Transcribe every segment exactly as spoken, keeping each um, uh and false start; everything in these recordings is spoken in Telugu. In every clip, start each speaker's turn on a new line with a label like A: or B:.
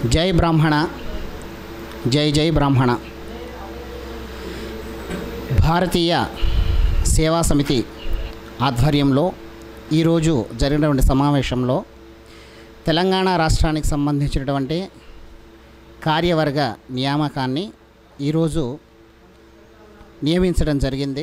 A: జై బ్రాహ్మణ, జై జై బ్రాహ్మణ. భారతీయ సేవా సమితి ఆధ్వర్యంలో ఈరోజు జరిగినటువంటి సమావేశంలో తెలంగాణ రాష్ట్రానికి సంబంధించినటువంటి కార్యవర్గ నియామకాన్ని ఈరోజు నియమించడం జరిగింది.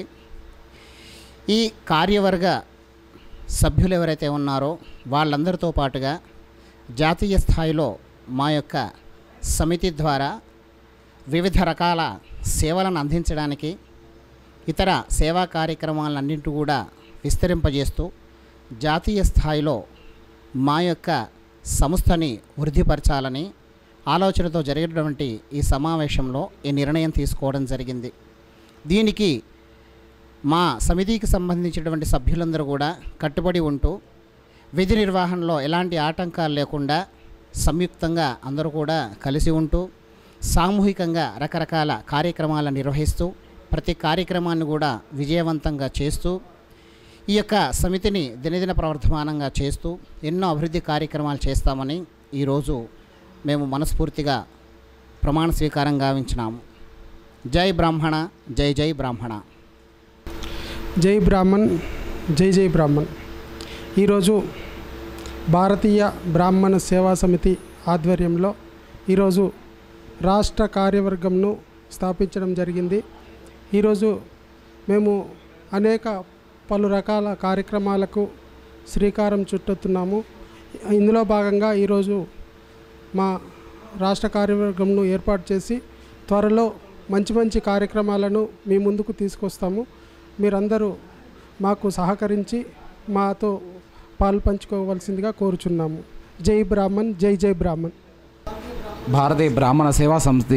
A: ఈ కార్యవర్గ సభ్యులు ఎవరైతే ఉన్నారో వాళ్ళందరితో పాటుగా జాతీయ స్థాయిలో మా యొక్క సమితి ద్వారా వివిధ రకాల సేవలను అందించడానికి, ఇతర సేవా కార్యక్రమాలన్నింటి కూడా విస్తరింపజేస్తూ జాతీయ స్థాయిలో మా యొక్క సంస్థని వృద్ధిపరచాలని ఆలోచనతో జరిగినటువంటి ఈ సమావేశంలో ఈ నిర్ణయం తీసుకోవడం జరిగింది. దీనికి మా సమితికి సంబంధించినటువంటి సభ్యులందరూ కూడా కట్టుబడి ఉంటూ విధి నిర్వహణలో ఎలాంటి ఆటంకాలు లేకుండా సంయుక్తంగా అందరూ కూడా కలిసి ఉంటూ సామూహికంగా రకరకాల కార్యక్రమాలను నిర్వహిస్తూ ప్రతి కార్యక్రమాన్ని కూడా విజయవంతంగా చేస్తూ ఈ యొక్క సమితిని దినదిన ప్రవర్ధమానంగా చేస్తూ ఎన్నో అభివృద్ధి కార్యక్రమాలు చేస్తామని ఈరోజు మేము మనస్ఫూర్తిగా ప్రమాణ స్వీకారం గావించినాము. జై బ్రాహ్మణ, జై జై బ్రాహ్మణ.
B: జై బ్రాహ్మణ్, జై జై బ్రాహ్మణ్. ఈరోజు భారతీయ బ్రాహ్మణ సేవా సమితి ఆధ్వర్యంలో ఈరోజు రాష్ట్ర కార్యవర్గంను స్థాపించడం జరిగింది. ఈరోజు మేము అనేక పలు రకాల కార్యక్రమాలకు శ్రీకారం చుట్టుతున్నాము. ఇందులో భాగంగా ఈరోజు మా రాష్ట్ర కార్యవర్గంను ఏర్పాటు చేసి త్వరలో మంచి మంచి కార్యక్రమాలను మీ ముందుకు తీసుకొస్తాము. మీరందరూ మాకు సహకరించి మాతో పాలు పంచుకోవాల్సిందిగా కోరుచున్నాము. జై బ్రాహ్మణ్, జై జై బ్రాహ్మణ్.
C: భారతీయ బ్రాహ్మణ సేవా సమితి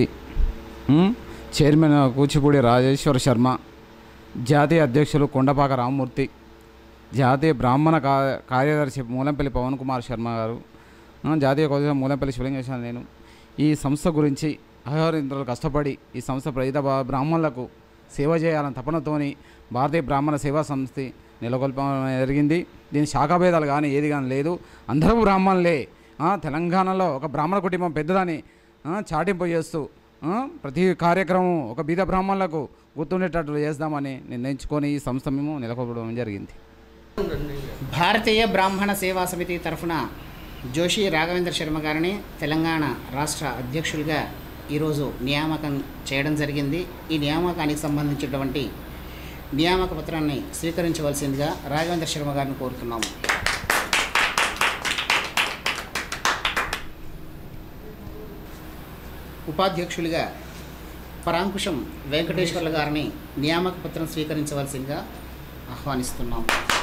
C: చైర్మన్ కూచిపూడి రాజేశ్వర శర్మ, జాతీయ అధ్యక్షులు కొండపాక రామమూర్తి, జాతీయ బ్రాహ్మణ కార్యదర్శి మూలంపల్లి పవన్ కుమార్ శర్మ గారు, జాతీయ కోశ మూలంపల్లి శివలింగేశ్వర. నేను ఈ సంస్థ గురించి అహోరాత్రులు కష్టపడి ఈ సంస్థ ప్రజల బ్రాహ్మణులకు సేవ చేయాలని తపనతోని భారతీయ బ్రాహ్మణ సేవా సంస్థ నెలకొల్పడం జరిగింది. దీని శాఖాభేదాలు కానీ ఏది కానీ లేదు. అందరూ బ్రాహ్మణులే. తెలంగాణలో ఒక బ్రాహ్మణ కుటుంబం పెద్దదని చాటింపు చేస్తూ ప్రతి కార్యక్రమం ఒక బీద బ్రాహ్మణులకు గుర్తుండేటట్లు చేద్దామని నిర్ణయించుకొని ఈ సంస్థ మేము నెలకొల్పడం జరిగింది.
A: భారతీయ బ్రాహ్మణ సేవా సమితి తరఫున జోషి రాఘవేంద్ర శర్మ గారిని తెలంగాణ రాష్ట్ర అధ్యక్షులుగా ఈరోజు నియామకం చేయడం జరిగింది. ఈ నియామకానికి సంబంధించినటువంటి నియామక పత్రాన్ని స్వీకరించవలసిందిగా రాఘవేంద్ర శర్మ గారిని కోరుతున్నాము. ఉపాధ్యక్షులుగా పరాంకుశం వెంకటేశ్వర్ల గారిని నియామక పత్రం స్వీకరించవలసిందిగా ఆహ్వానిస్తున్నాము.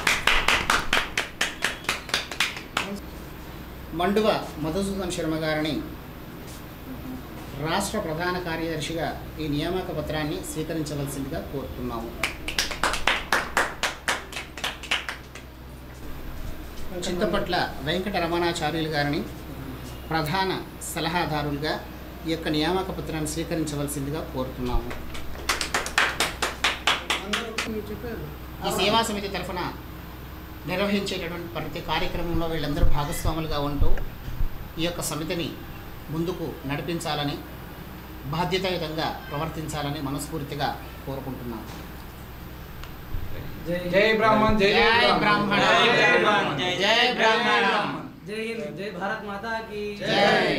A: మండువ మధుసూదన్ శర్మ గారిని రాష్ట్ర ప్రధాన కార్యదర్శిగా ఈ నియామక పత్రాన్ని స్వీకరించవలసిందిగా కోరుతున్నాము. చింతపట్ల వెంకట రమణాచార్యులు గారిని ప్రధాన సలహాదారులుగా ఈ యొక్క నియామక పత్రాన్ని స్వీకరించవలసిందిగా కోరుతున్నాము. ఈ సేవా సమితి తరఫున నిర్వహించేటటువంటి ప్రతి కార్యక్రమంలో వీళ్ళందరూ భాగస్వాములుగా ఉంటూ ఈ యొక్క సమితిని ముందుకు నడిపించాలని, బాధ్యతాయుతంగా ప్రవర్తించాలని మనస్ఫూర్తిగా కోరుకుంటున్నాను.
C: జై బ్రాహ్మణ్, జై
A: బ్రాహ్మణ, జై బ్రాహ్మణ,
D: జై హింద్, జై భారత్ మాతా కీ
A: జై.